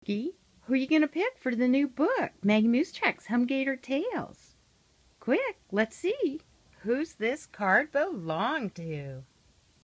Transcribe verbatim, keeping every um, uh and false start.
Maggie, who are you going to pick for the new book, MaggieMooseTracks Humgator Tales? Quick, let's see. Who's this card belong to?